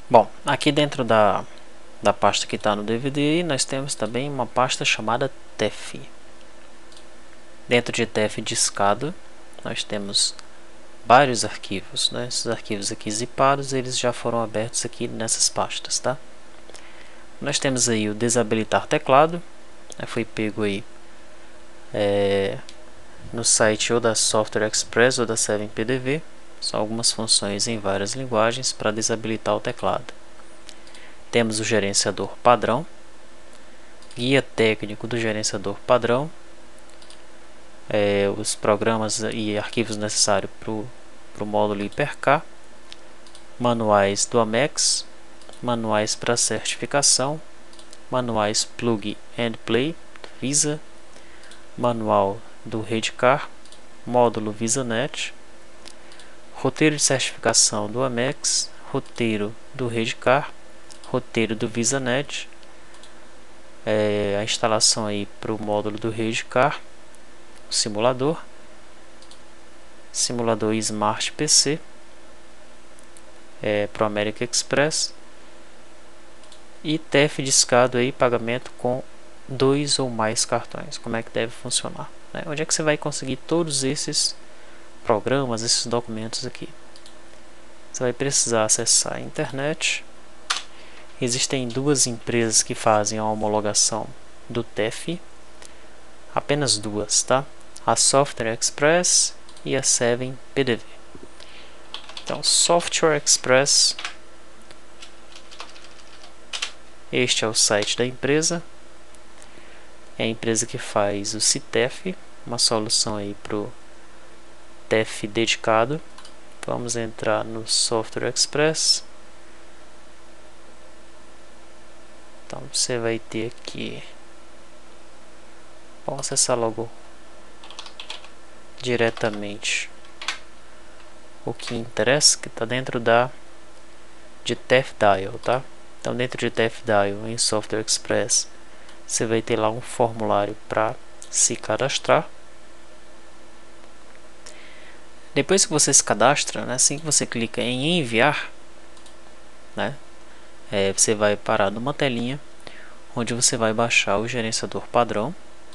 Bom, aqui dentro da pasta que está no DVD, nós temos também uma pasta chamada TEF. Dentro de TEF discado, nós temos vários arquivos, né? Esses arquivos aqui zipados, eles já foram abertos aqui nessas pastas, tá? Nós temos aí o desabilitar teclado, né? Foi pego aí no site ou da Software Express ou da 7pdv. São algumas funções em várias linguagens para desabilitar o teclado. Temos o gerenciador padrão, guia técnico do gerenciador padrão, os programas e arquivos necessários para o módulo HyperK, manuais do Amex, manuais para certificação, manuais Plug and Play do Visa, manual do Redcar, módulo VisaNet, roteiro de certificação do Amex, roteiro do Redcar, roteiro do VisaNet, a instalação aí para o módulo do Redcar, simulador Smart PC para o American Express e TEF discado aí, pagamento com 2 ou mais cartões. Como é que deve funcionar, né? Onde é que você vai conseguir todos esses programas, esses documentos aqui? Você vai precisar acessar a internet. Existem duas empresas que fazem a homologação do TEF, apenas duas, tá? A Software Express e a 7pdv. Então, Software Express, este é o site da empresa. É a empresa que faz o CTEF, uma solução aí para o TEF dedicado. Vamos entrar no Software Express. Então você vai ter aqui, vamos acessar logo diretamente o que interessa, que está dentro de TEFDial, tá? Então dentro de TEFDial em Software Express você vai ter lá um formulário para se cadastrar. Depois que você se cadastra, né, assim que você clica em enviar, né, você vai parar numa telinha onde você vai baixar o gerenciador padrão,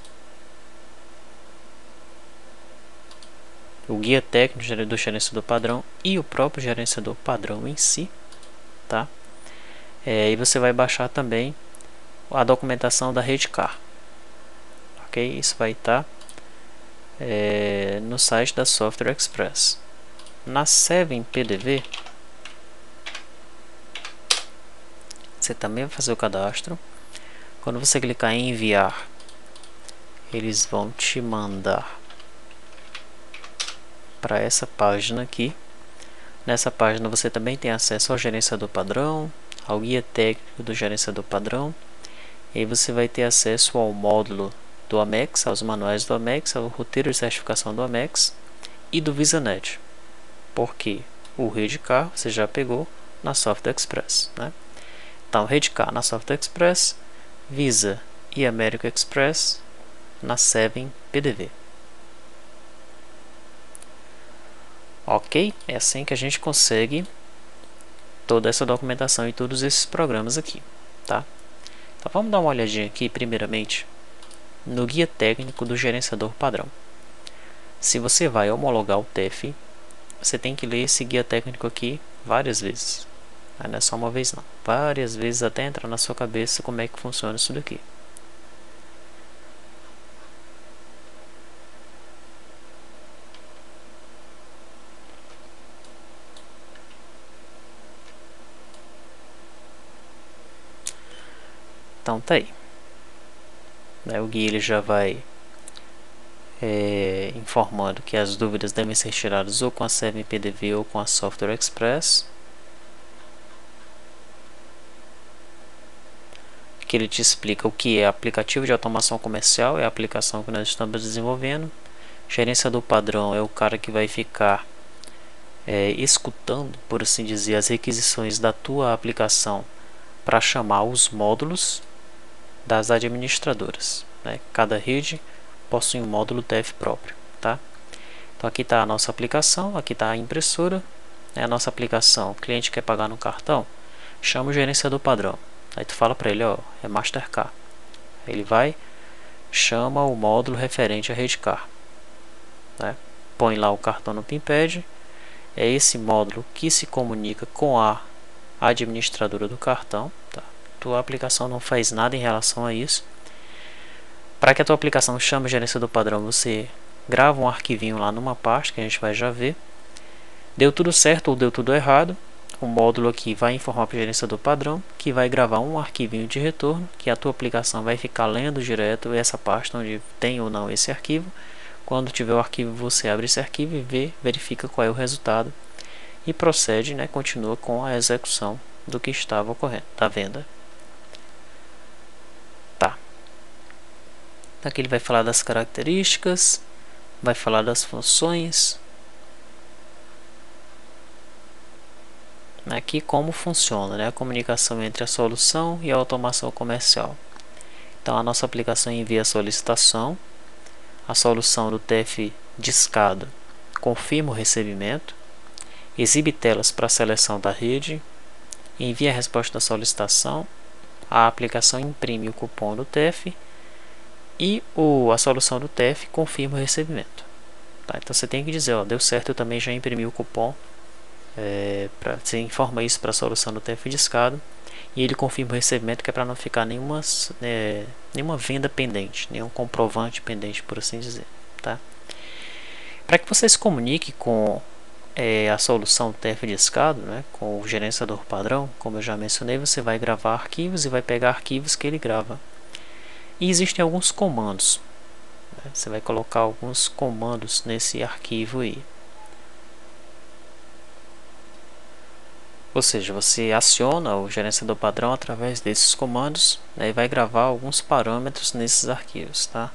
o guia técnico do gerenciador padrão e o próprio gerenciador padrão em si, tá? E você vai baixar também a documentação da Redcar, ok? Isso vai estar no site da Software Express. Na 7pdv você também vai fazer o cadastro. Quando você clicar em enviar, eles vão te mandar para essa página aqui. Nessa página você também tem acesso ao gerenciador padrão, ao guia técnico do gerenciador padrão, e aí você vai ter acesso ao módulo do Amex, aos manuais do Amex, ao roteiro de certificação do Amex e do VisaNet, porque o Redcar você já pegou na Software Express, né? Então, Redcar na Software Express, Visa e American Express na 7pdv. Ok? É assim que a gente consegue toda essa documentação e todos esses programas aqui, tá? Então vamos dar uma olhadinha aqui primeiramente no guia técnico do gerenciador padrão. Se você vai homologar o TEF, você tem que ler esse guia técnico aqui várias vezes. Não é só uma vez não, várias vezes até entrar na sua cabeça como é que funciona isso daqui. Então tá aí, o guia ele já vai informando que as dúvidas devem ser tiradas ou com a 7pdv ou com a Software Express. Que ele te explica o que é aplicativo de automação comercial, é a aplicação que nós estamos desenvolvendo. Gerenciador padrão é o cara que vai ficar escutando, por assim dizer, as requisições da tua aplicação para chamar os módulos das administradoras, né? Cada rede possui um módulo TEF próprio, tá? Então aqui está a nossa aplicação, aqui está a impressora, a nossa aplicação. O cliente quer pagar no cartão, chama o gerenciador padrão. Aí tu fala para ele, ó, é Mastercard. Aí ele vai, chama o módulo referente à rede car, né? Põe lá o cartão no PINpad. É esse módulo que se comunica com a administradora do cartão, tá? Tua aplicação não faz nada em relação a isso. Para que a tua aplicação chame o gerenciador padrão, você grava um arquivinho lá numa pasta que a gente vai já ver. Deu tudo certo ou deu tudo errado, o módulo aqui vai informar para o gerenciador padrão, que vai gravar um arquivinho de retorno, que a tua aplicação vai ficar lendo direto essa pasta onde tem ou não esse arquivo. Quando tiver o arquivo, você abre esse arquivo e verifica qual é o resultado e procede, né, continua com a execução do que estava ocorrendo, da venda. Tá. Aqui ele vai falar das características, vai falar das funções. Aqui como funciona, né, a comunicação entre a solução e a automação comercial. Então a nossa aplicação envia a solicitação, a solução do TF discado confirma o recebimento, exibe telas para a seleção da rede, envia a resposta da solicitação, a aplicação imprime o cupom do TF e a solução do TF confirma o recebimento. Tá? Então você tem que dizer, ó, deu certo, eu também já imprimi o cupom. Você informa isso para a solução do TF discado e ele confirma o recebimento, que é para não ficar nenhuma venda pendente, nenhum comprovante pendente, por assim dizer. Tá? Para que você se comunique com a solução TF discado, né, com o gerenciador padrão, como eu já mencionei, você vai gravar arquivos e vai pegar arquivos que ele grava. E existem alguns comandos, né? Você vai colocar alguns comandos nesse arquivo aí. Ou seja, você aciona o gerenciador padrão através desses comandos, né, e vai gravar alguns parâmetros nesses arquivos, tá?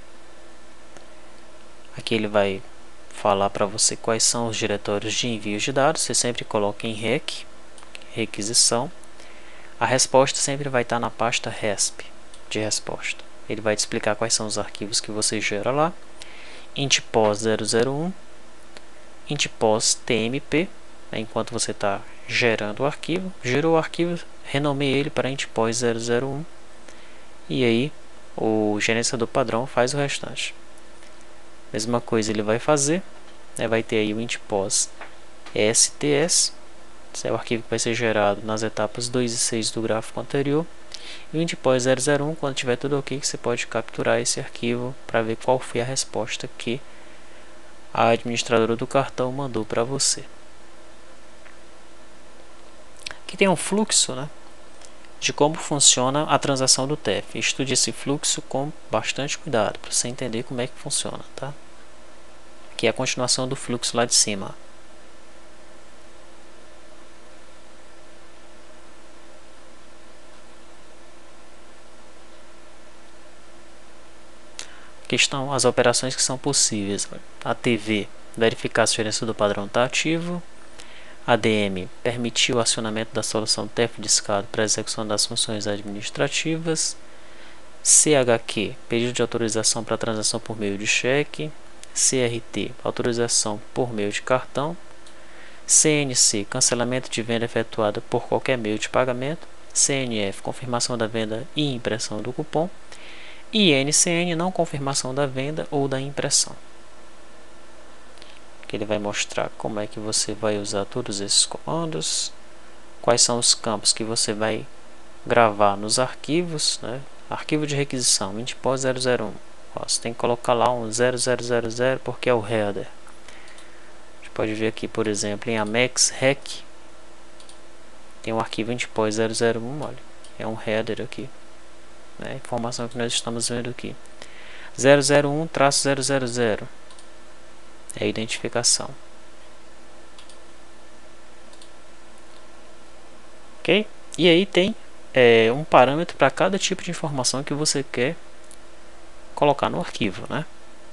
Aqui ele vai falar para você quais são os diretórios de envios de dados. Você sempre coloca em requisição. A resposta sempre vai estar na pasta resp, de resposta. Ele vai te explicar quais são os arquivos que você gera lá. Intpos 001, intpos tmp, né, enquanto você está gerando o arquivo. Gerou o arquivo, renomeie ele para intpos 001 e aí o gerenciador padrão faz o restante. Mesma coisa ele vai fazer, né, vai ter aí o intpos sts, esse é o arquivo que vai ser gerado nas etapas 2 e 6 do gráfico anterior. E o intpos 001, quando tiver tudo ok, você pode capturar esse arquivo para ver qual foi a resposta que a administradora do cartão mandou para você. Aqui tem um fluxo, né, de como funciona a transação do TF. Estude esse fluxo com bastante cuidado para você entender como é que funciona, tá? Aqui é a continuação do fluxo lá de cima. Aqui estão as operações que são possíveis. A TV, verificar se o gerenciador padrão está ativo. ADM, permitir o acionamento da solução TF discado para a execução das funções administrativas. CHQ, pedido de autorização para transação por meio de cheque. CRT, autorização por meio de cartão. CNC, cancelamento de venda efetuada por qualquer meio de pagamento. CNF, confirmação da venda e impressão do cupom. E NCN, não confirmação da venda ou da impressão. Que ele vai mostrar como é que você vai usar todos esses comandos, quais são os campos que você vai gravar nos arquivos, né? Arquivo de requisição, intpos 001. Você tem que colocar lá um 0000 porque é o header. A gente pode ver aqui, por exemplo, em Amex Rec, tem um arquivo intpos 001, olha, é um header aqui. A informação que nós estamos vendo aqui, 001-000 é a identificação. Ok? E aí tem um parâmetro para cada tipo de informação que você quer colocar no arquivo, né?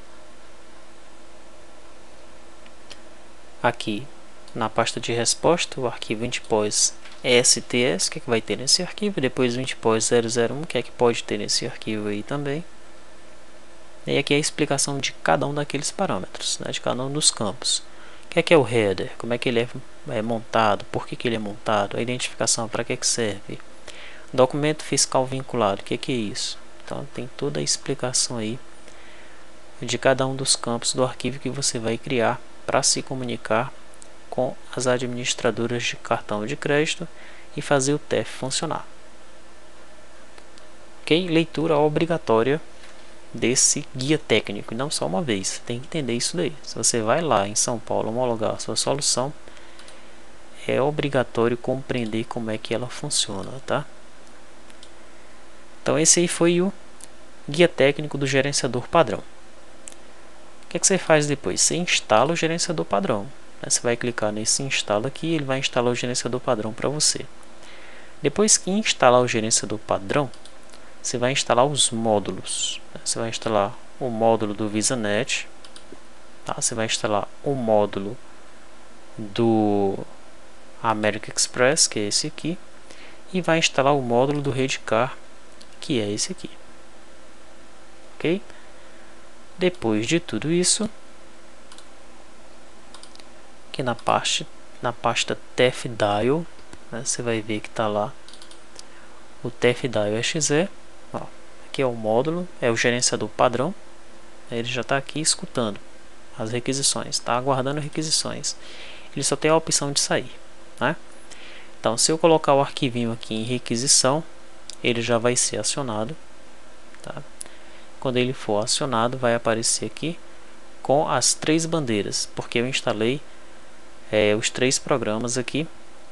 Aqui na pasta de resposta, o arquivo intpos STS, que é que vai ter nesse arquivo, depois o intpos 001, que é que pode ter nesse arquivo aí também. E aqui é a explicação de cada um daqueles parâmetros, né, de cada um dos campos, O que é o header? Como é que ele é montado? Por que ele é montado? A identificação, para que serve? Documento fiscal vinculado, o que é isso? Então tem toda a explicação aí de cada um dos campos do arquivo que você vai criar para se comunicar com as administradoras de cartão de crédito e fazer o TEF funcionar. Ok? Leitura obrigatória desse guia técnico, e não só uma vez, você tem que entender isso daí. Se você vai lá em São Paulo homologar a sua solução, é obrigatório compreender como é que ela funciona, tá? Então esse aí foi o guia técnico do gerenciador padrão. O que você faz depois? Você instala o gerenciador padrão. Você vai clicar nesse instala aqui, ele vai instalar o gerenciador padrão para você. Depois que instalar o gerenciador padrão, você vai instalar os módulos. Você vai instalar o módulo do VisaNet, tá? Você vai instalar o módulo do American Express, que é esse aqui, e vai instalar o módulo do Redcar, que é esse aqui. Ok? Depois de tudo isso, aqui na pasta TFDial, né, você vai ver que está lá o TFDial exe. Ó, aqui é o módulo, é o gerenciador padrão. Ele já está aqui escutando as requisições, está aguardando requisições. Ele só tem a opção de sair, né? Então, se eu colocar o arquivinho aqui em requisição, ele já vai ser acionado, tá? Quando ele for acionado, vai aparecer aqui com as 3 bandeiras, porque eu instalei os 3 programas aqui,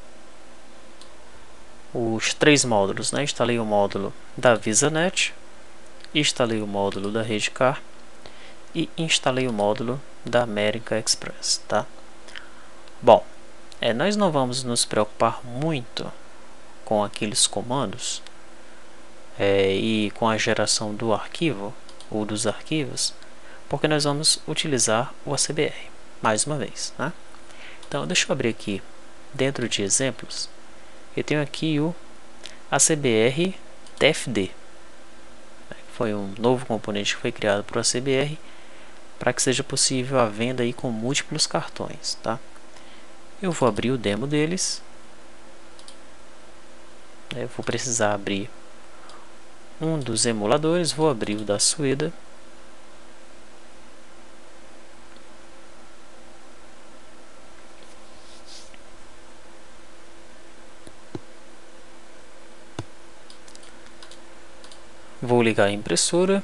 os 3 módulos, né? Instalei o módulo da VisaNet, instalei o módulo da Redcar e instalei o módulo da American Express, tá? Bom, nós não vamos nos preocupar muito com aqueles comandos e com a geração do arquivo ou dos arquivos, porque nós vamos utilizar o ACBR mais uma vez, né? Então deixa eu abrir aqui dentro de exemplos. Eu tenho aqui o ACBR TFD, foi um novo componente que foi criado para o ACBR para que seja possível a venda aí com múltiplos cartões, tá? Eu vou abrir o demo deles. Eu vou precisar abrir um dos emuladores, vou abrir o da Sueda. Vou ligar a impressora.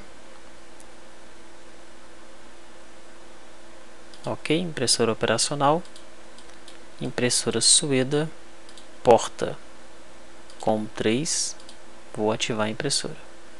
Ok, impressora operacional. Impressora Sueda, porta COM3. Vou ativar a impressora.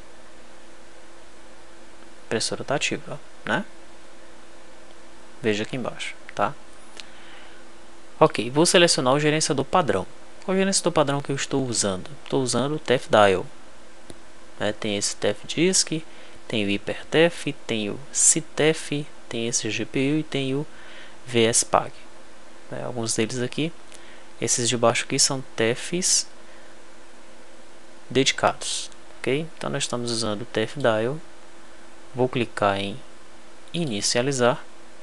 A impressora está ativa, né? Veja aqui embaixo, tá? Ok, vou selecionar o gerenciador padrão. Qual é o gerenciador padrão que eu estou usando? Estou usando o TFDial. Tem esse TFDisk, tem o HyperTF, tem o CTF, tem esse GPU e tem o VSPAG. Alguns deles aqui, esses de baixo aqui são TFs dedicados, ok? Então nós estamos usando o TFDial. Vou clicar em inicializar.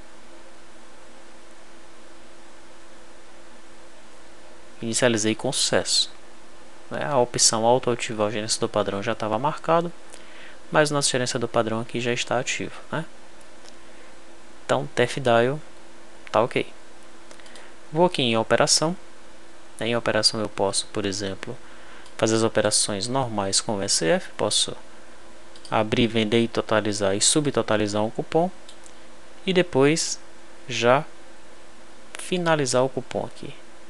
Inicializei com sucesso. A opção auto-ativar o gerenciador padrão já estava marcado, mas o nosso gerenciador padrão aqui já está ativo, né? Então TFDial está ok. Vou aqui em operação. Em operação eu posso, por exemplo, fazer as operações normais com o SF. Posso abrir, vender e totalizar e subtotalizar um cupom. E depois já finalizar o cupom aqui.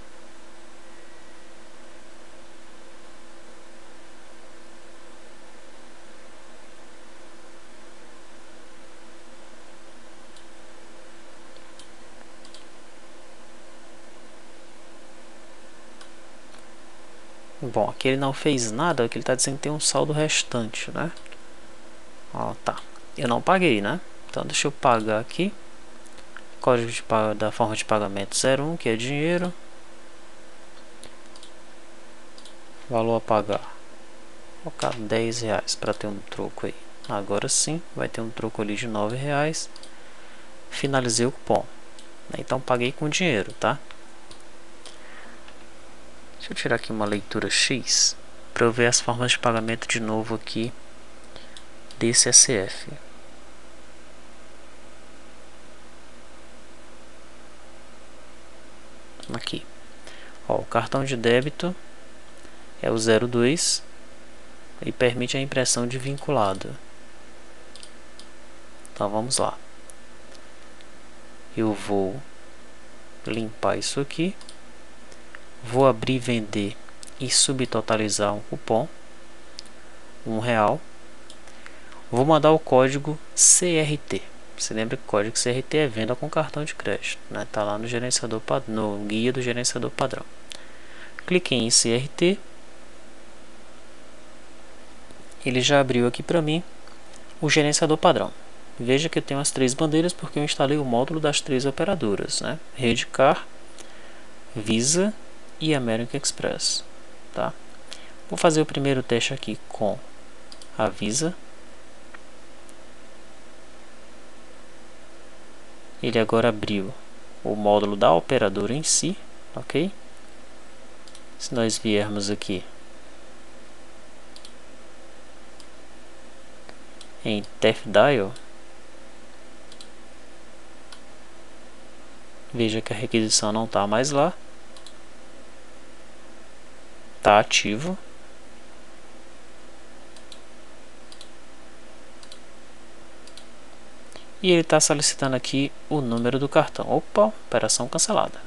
Bom, aqui ele não fez nada, aqui ele está dizendo que tem um saldo restante, né? Ó, tá. Eu não paguei, né? Então deixa eu pagar aqui. Código da forma de pagamento 01, que é dinheiro. Valor a pagar. Vou colocar R$10 para ter um troco aí. Agora sim, vai ter um troco ali de R$9. Finalizei o cupom. Então paguei com dinheiro, tá? Deixa eu tirar aqui uma leitura X para eu ver as formas de pagamento de novo aqui desse SF. Aqui, ó, o cartão de débito é o 02 e permite a impressão de vinculado. Então vamos lá. Eu vou limpar isso aqui. Vou abrir, vender e subtotalizar um cupom, R$1. Vou mandar o código CRT. Você lembra que o código CRT é venda com cartão de crédito, né? Tá lá no gerenciador, no guia do gerenciador padrão. Cliquei em CRT. Ele já abriu aqui para mim o gerenciador padrão. Veja que eu tenho as 3 bandeiras porque eu instalei o módulo das 3 operadoras, né? Redcar, Visa e American Express, tá? Vou fazer o primeiro teste aqui com a Visa. Ele agora abriu o módulo da operadora em si, ok? Se nós viermos aqui em TEF Dial, veja que a requisição não está mais lá, está ativo. E ele está solicitando aqui o número do cartão. Opa, operação cancelada.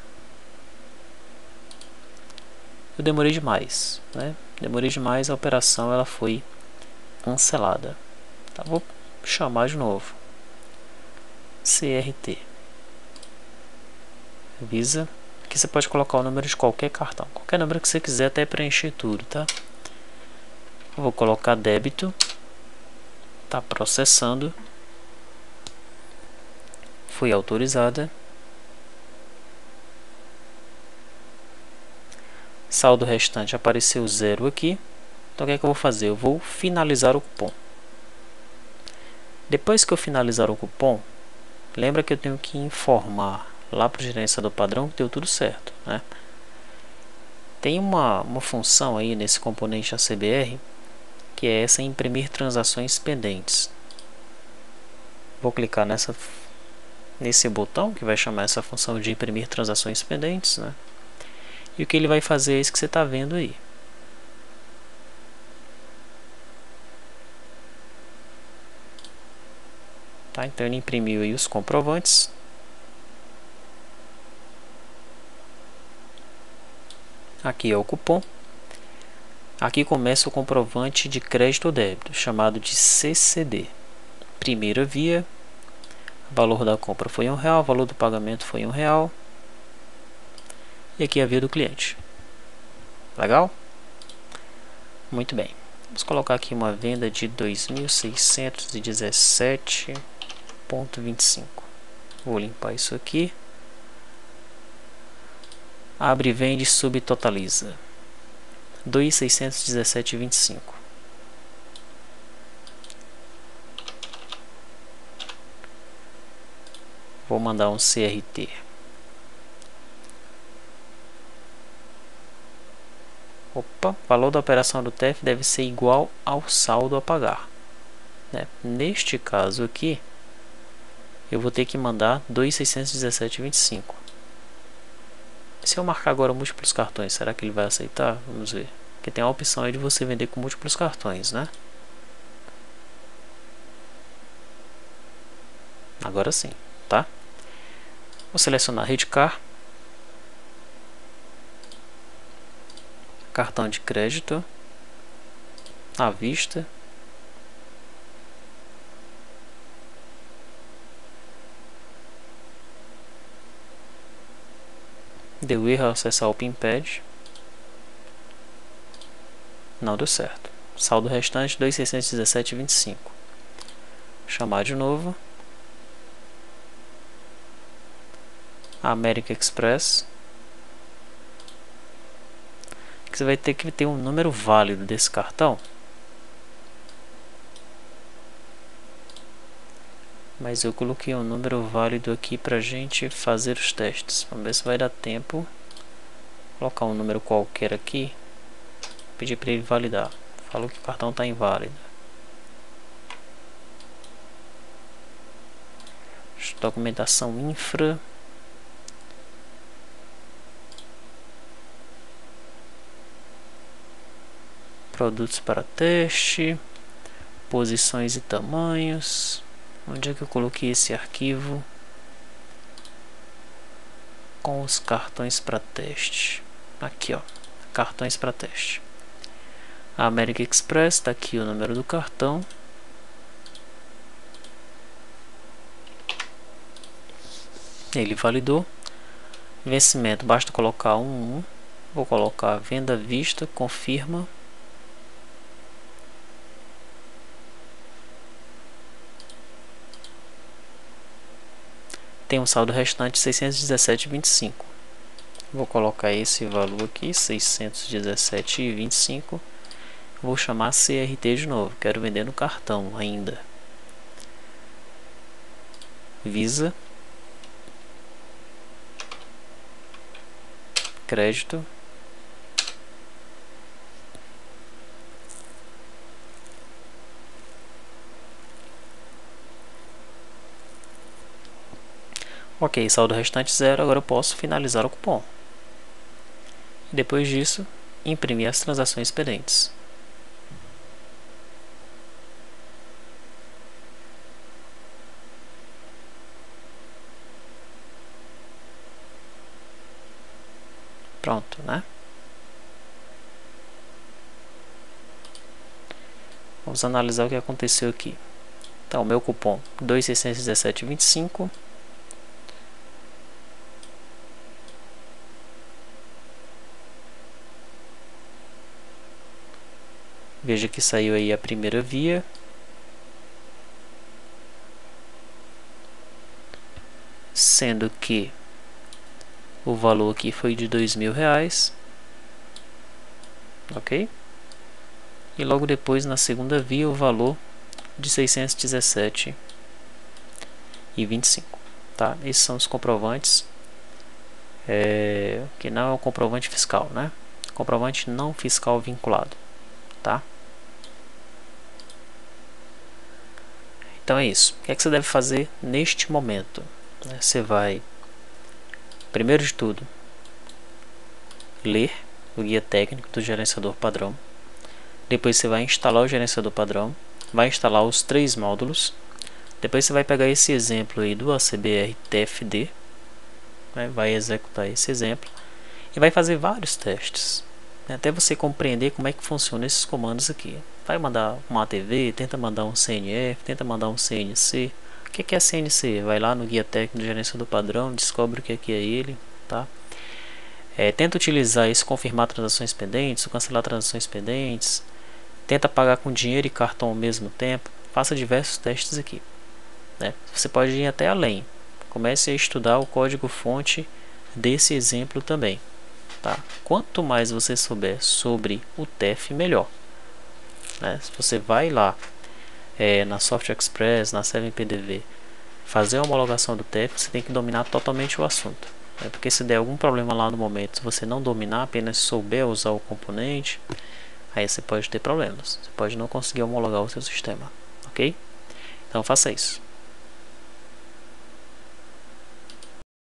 Eu demorei demais, né? Demorei demais, a operação ela foi cancelada. Tá, vou chamar de novo. CRT. Visa. Aqui você pode colocar o número de qualquer cartão. Qualquer número que você quiser até preencher tudo, tá? Eu vou colocar débito. Tá processando. Foi autorizada. Saldo restante apareceu 0 aqui. Então o que é que eu vou fazer? Eu vou finalizar o cupom. Depois que eu finalizar o cupom, lembra que eu tenho que informar lá para o gerenciador padrão que deu tudo certo, né? Tem uma função aí nesse componente ACBR que é essa imprimir transações pendentes. Vou clicar nesse botão que vai chamar essa função de imprimir transações pendentes, né? E o que ele vai fazer é isso que você está vendo aí. Tá? Então ele imprimiu aí os comprovantes. Aqui é o cupom. Aqui começa o comprovante de crédito ou débito, chamado de CCD. Primeira via, o valor da compra foi R$1, o valor do pagamento foi R$1. E aqui a via do cliente. Legal? Muito bem. Vamos colocar aqui uma venda de 2.617,25. Vou limpar isso aqui. Abre, vende, subtotaliza. 2.617,25. Vou mandar um CRT. Opa, valor da operação do TEF deve ser igual ao saldo a pagar, né? Neste caso aqui, eu vou ter que mandar 2.617,25. Se eu marcar agora múltiplos cartões, será que ele vai aceitar? Vamos ver. Porque tem a opção aí de você vender com múltiplos cartões, né? Agora sim, tá? Vou selecionar Redcar. Cartão de crédito. À vista. Deu erro ao acessar o PinPad. Não deu certo. Saldo restante 2.617,25. Chamar de novo. American Express. Você vai ter que ter um número válido desse cartão. mas eu coloquei um número válido aqui pra gente fazer os testes. Vamos ver se vai dar tempo. Vou colocar um número qualquer aqui, pedir para ele validar. Falou que o cartão está inválido. Documentação infra. Produtos para teste. Posições e tamanhos. Onde é que eu coloquei esse arquivo? Com os cartões para teste. Aqui, ó. Cartões para teste. A American Express, está aqui o número do cartão. Ele validou. Vencimento, basta colocar um. Vou colocar venda à vista, confirma. Tem um saldo restante 617,25. Vou colocar esse valor aqui, 617,25. Vou chamar CRT de novo. Quero vender no cartão ainda. Visa. Crédito. Ok, saldo restante 0. Agora eu posso finalizar o cupom. Depois disso, imprimir as transações pendentes. Pronto, né? Vamos analisar o que aconteceu aqui. Então, o meu cupom 2.617,25. Veja que saiu aí a primeira via. Sendo que o valor aqui foi de R$2.000. Ok? E logo depois, na segunda via, o valor de 617,25. Tá? Esses são os comprovantes. Que não é o comprovante fiscal, né? Comprovante não fiscal vinculado. Tá? Então é isso. O que é que você deve fazer neste momento? Você vai, primeiro de tudo, ler o guia técnico do gerenciador padrão. Depois você vai instalar o gerenciador padrão. Vai instalar os 3 módulos. Depois você vai pegar esse exemplo aí do ACBR TFD. Vai executar esse exemplo. E vai fazer vários testes. Até você compreender como é que funciona esses comandos aqui. Vai mandar uma ATV, tenta mandar um CNF, tenta mandar um CNC. O que é CNC? Vai lá no guia técnico do gerenciador padrão, descobre o que é ele, tá? Tenta utilizar esse confirmar transações pendentes, cancelar transações pendentes. Tenta pagar com dinheiro e cartão ao mesmo tempo. Faça diversos testes aqui, né? Você pode ir até além. Comece a estudar o código-fonte desse exemplo também. Tá? Quanto mais você souber sobre o TEF, melhor. Né? Se você vai lá na Software Express, na 7PDV, fazer a homologação do TEF, você tem que dominar totalmente o assunto. Porque se der algum problema lá no momento, se você não dominar, apenas souber usar o componente, aí você pode ter problemas. Você pode não conseguir homologar o seu sistema. Ok? Então faça isso.